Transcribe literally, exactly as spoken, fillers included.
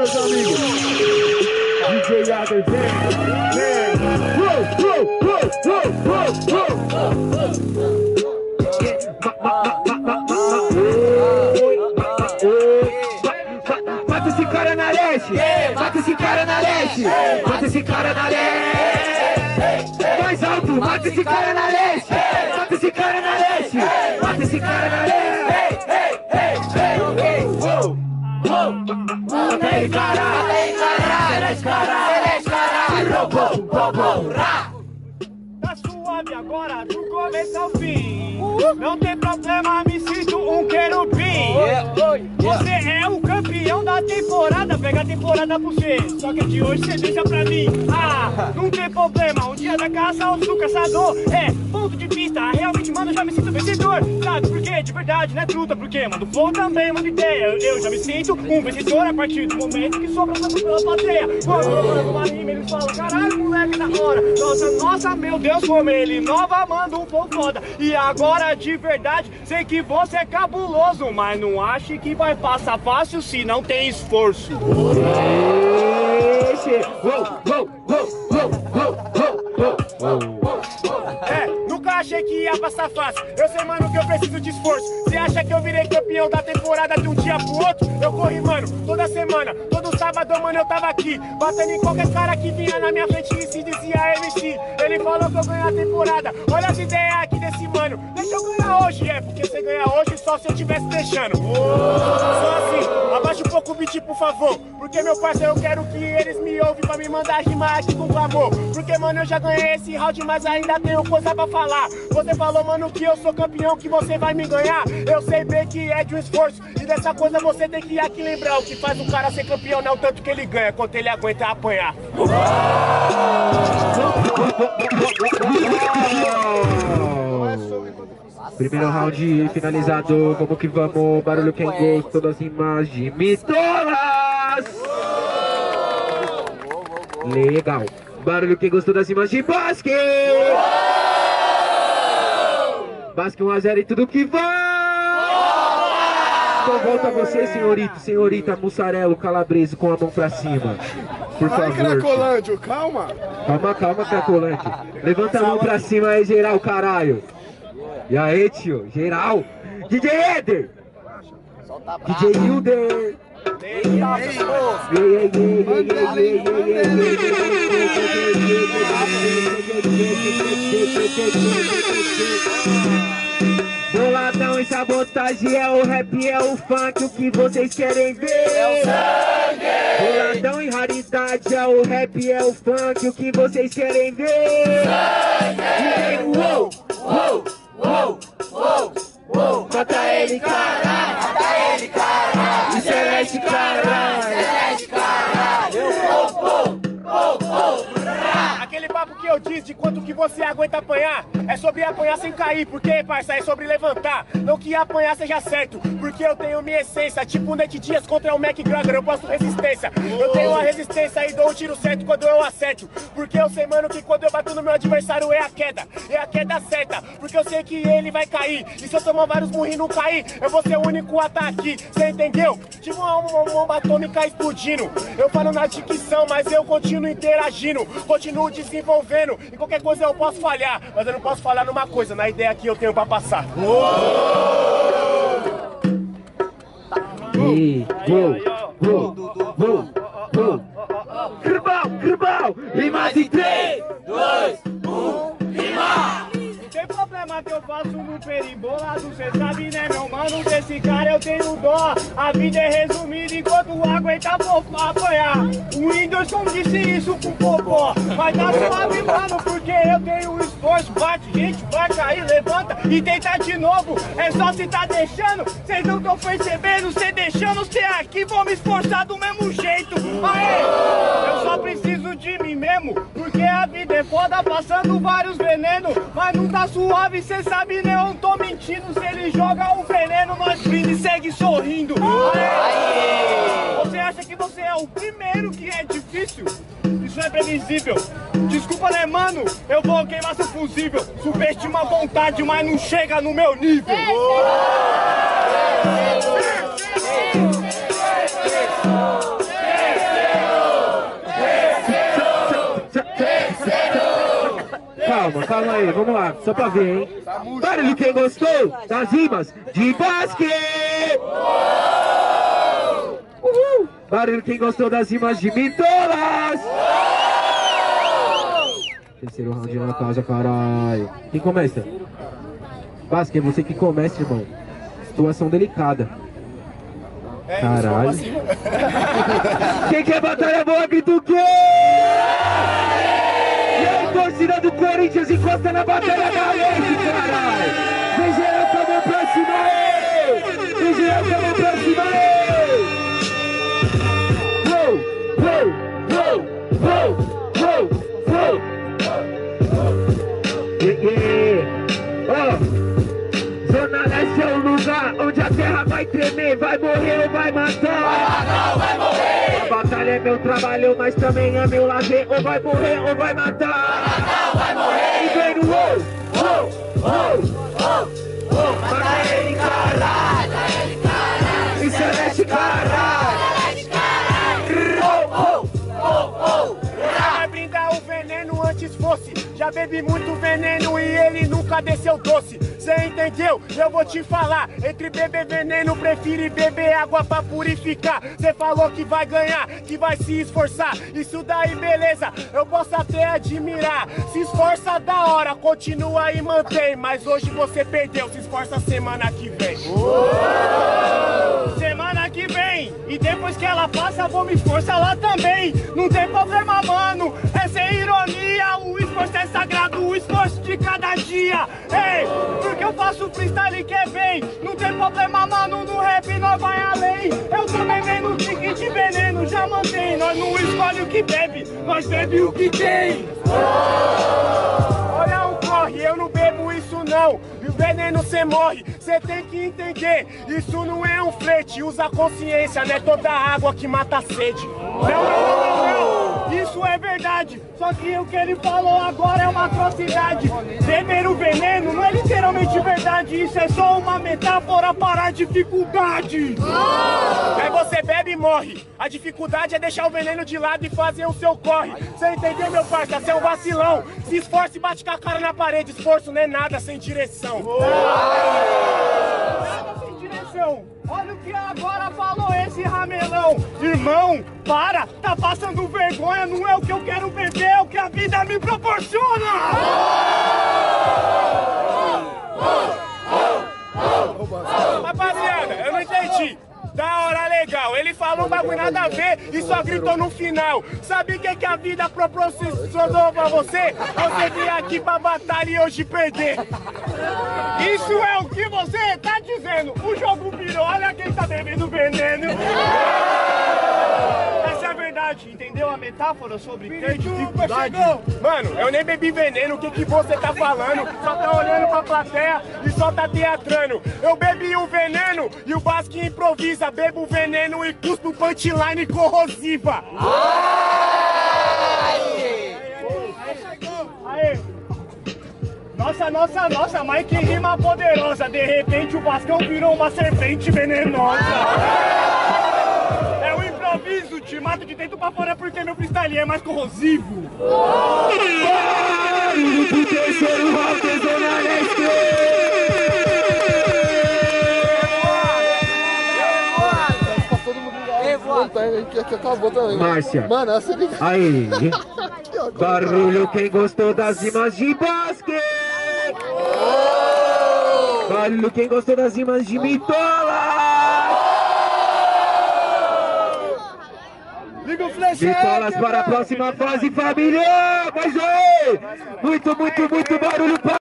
meus amigos. D J Yader, vem, vem. Mata esse cara na leste, mata esse cara na leste, mata esse cara na leste. Mais alto, mata esse cara na leste, mata esse cara na leste, mata esse cara na leste. Mata ele, caralho, mata ele, caralho, caralho, caralho, bom, bom, bom, rá. Tá suave agora, do começo ao fim. Não tem problema, me sinto um querubim. Você é o campeão da temporada, pega a temporada pra você. Só que de hoje você deixa pra mim. Ah, não tem problema, um dia da caça eu sou caçador. É, ponto de vista, realmente, mano, eu já me sinto vencedor. Sabe por quê? De verdade, não é truta, porque, mano, flow também é uma ideia. Eu, eu já me sinto um vencedor a partir do momento que sobra tanto pela plateia. Quando eu mando uma rima, eles falam, caralho, moleque da hora. Nossa, nossa, meu Deus, como ele nova, manda um flow foda. E agora, de verdade, sei que você é cabuloso, mas não ache que vai passar fácil se não tem esforço. É, nunca achei que ia passar fácil. Eu sei, mano, que eu preciso de esforço. Você acha que eu virei campeão da temporada de um dia pro outro? Eu corri, mano, toda semana, todo sábado, mano, eu tava aqui, batendo em qualquer cara que vinha na minha frente e se dizia M C. Ele falou que eu ganhei a temporada. Olha as ideias aqui desse mano. Deixa eu ganhar hoje, é, porque você ganha hoje só se eu tivesse deixando. Só assim, abaixa um pouco o beat, por favor. Porque, meu parceiro, eu quero que eles me ouvem pra me mandar rimar aqui com clamor. Porque, mano, eu já ganhei esse round, mas ainda tenho coisa pra falar. Você falou, mano, que eu sou campeão, que você vai me ganhar. Eu sei bem que é de um esforço. E dessa coisa você tem que aqui lembrar. O que faz o cara ser campeão não é o tanto que ele ganha, quanto ele aguenta apanhar. Primeiro round finalizado, como que vamos? Barulho quem gosta, todas as rimas de mitolas. Legal. Barulho quem gostou das rimas de basque. Basque um a zero e tudo que vai. Então volta você, senhorito, senhorita, mussarelo, calabreso com a mão pra cima. Por favor. Vai, Cracolândio, calma. Calma, calma, Cracolândio. Levanta a mão pra cima aí, geral, caralho. E aí, tio, geral. D J Eder. D J Hilder. Boladão e sabotagem é o rap, é o funk, o que vocês querem ver? É o sangue! Boladão e raridade é o rap, é o funk, o que vocês querem ver? Sangue! Uou, uou, uou, uou, uou. Mata ele, caralho! Mata ele, caralho! E Celeste, caralho! Celeste, caralho! Uou, uou, uou, uou. Aquele papo que eu disse de quanto que você aguenta apanhar é sobre apanhar sem cair, porque, parça, é sobre levantar. Não que apanhar seja certo, porque eu tenho minha essência. Tipo o Nate Dias contra o McGregor, eu posto resistência. Eu tenho a resistência e dou o tiro certo quando eu acerto. Porque eu sei, mano, que quando eu bato no meu adversário é a queda. É a queda certa, porque eu sei que ele vai cair. E se eu tomar vários murros e não cair, eu vou ser o único a tá aqui, cê entendeu? Tipo uma, uma bomba atômica explodindo. Eu falo na dicção, mas eu continuo interagindo. Continuo desenvolvendo, e qualquer coisa eu posso falhar, mas eu não posso falhar numa coisa, na ideia que eu tenho pra passar. E vou, vou, vou, vou. Cribal, cribal, rimas em três, dois, um, rima! Não tem problema que eu faço no perimbolado, cê sabe, né, meu mano? Desse cara eu tenho dó. A vida é resumida enquanto aguenta fofo apanhar. O Whindersson disse isso com popó. Mas tá suave, mano, porque eu tenho um esforço. Bate, gente, vai cair, levanta e tenta de novo. É só cê tá deixando, cês não tão percebendo. Cê deixando, cê aqui, vou me esforçar do mesmo jeito. Aê, eu só preciso de mim mesmo, porque a vida é foda, passando vários venenos. Mas não tá suave, cê sabe, né? Eu não tô mentindo. Se ele joga o veneno, nós brinda e segue sorrindo. Aê! Você acha que você é o primeiro que é difícil? Isso é previsível. Desculpa, né, mano? Eu vou queimar seu fusível. Subestima a vontade, mas não chega no meu nível. calma, calma aí, vamos lá, só pra ver, hein? Barulho quem gostou das rimas de basquete! Uhul! Barulho quem gostou das rimas de mitolas! Terceiro round na casa, caralho. Quem começa? Basque, é você que começa, irmão. Situação delicada. Caralho. Quem quer batalha boa, grita o quê? E aí, torcida do Corinthians, encosta na batalha da lei, caralho. Vem geral com a mão pra cima, aí. Vem geral com a mão pra cima, aí. Uou, uou, uou, uou, uou, uou. Yeah, yeah. Oh. Zona Leste é o lugar onde a terra vai tremer, vai morrer ou vai matar. Vai matar ou vai morrer. A batalha é meu trabalho, mas também é meu lazer. Ou vai morrer ou vai matar. Vai matar ou vai morrer. E vem no uou, uou, uou, uou, uou. Mata ele, caralho. Mata ele, caralho. Isso é Leste, caralho. Leste, caralho. Oh, oh, oh, oh. Vai brindar o veneno antes fosse. Já bebi muito veneno e ele nunca desceu doce. Cê entendeu? Eu vou te falar. Entre beber veneno, prefiro beber água pra purificar. Cê falou que vai ganhar, que vai se esforçar. Isso daí, beleza, eu posso até admirar. Se esforça da hora, continua e mantém. Mas hoje você perdeu, se esforça semana que vem. Semana que vem. E depois que ela passa, vou me esforçar lá também. Não tem problema, mano, é sem ironia. O esforço é sagrado, o esforço de cada dia. Ei, porque eu faço freestyle que é bem. Não tem problema, mano, no rap nós vai além. Eu tô bebendo um tique de veneno, já mantém. Nós não escolhe o que bebe, nós bebe o que tem. Olha o corre, eu não bebo isso não. E o veneno cê morre, cê tem que entender. Isso não é um flete, usa consciência. Não é toda água que mata a sede. Não, não, não, não, não. Isso é verdade. Só que o que ele falou agora é uma atrocidade. Beber o veneno não é literalmente verdade. Isso é só uma metáfora para a dificuldade. Aí você bebe e morre. A dificuldade é deixar o veneno de lado e fazer o seu corre. Você entendeu, meu parça? Você é um vacilão. Se esforça e bate com a cara na parede. Esforço não é nada sem direção. Nada sem direção. Olha o que agora falou esse ramelão. Irmão, para, tá passando vergonha. Não é o que eu quero beber, é o que a vida me proporciona. Rapaziada, eu não entendi. Da hora, legal, ele falou um bagulho nada a ver e só gritou no final. Sabe o que, que a vida proporcionou pra você? Você veio aqui pra batalha e hoje perder. Isso é o que você tá dizendo. O jogo virou, olha quem tá bebendo veneno. Essa é a verdade, entendeu a metáfora sobre ter dificuldade? Mano, eu nem bebi veneno, o que, que você tá falando? Só tá olhando pra plateia e só tá teatrando. Eu bebi o veneno e o Basque improvisa. Bebo o veneno e cuspo punchline corrosiva. Aê! Aê! Nossa, nossa, nossa, mas que rima poderosa. De repente o Bascão virou uma serpente venenosa. É o improviso, te mato de dentro pra fora porque meu freestyle é mais corrosivo. O terceiro round da Zona Leste. Que aqui acabou também. Márcia. Mano, essa liga. Aí. Barulho quem gostou das rimas de basquete. Barulho quem gostou das rimas de mitola. Liga o flash. Mitolas para a próxima fase, família. Mas oi. Muito, muito, muito barulho para